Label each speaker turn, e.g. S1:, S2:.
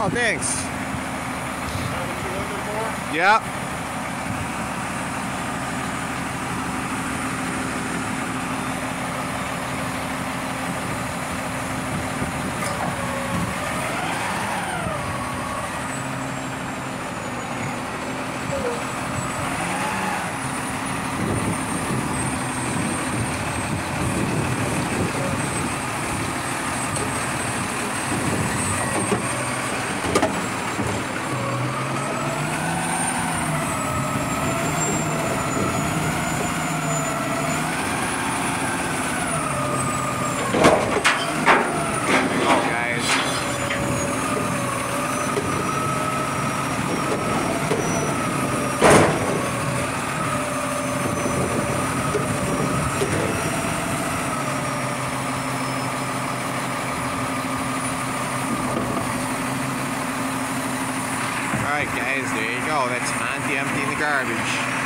S1: Oh, thanks.
S2: Is that what you're looking for?
S1: Yeah. Alright guys, there you go, that's Monte emptying the garbage.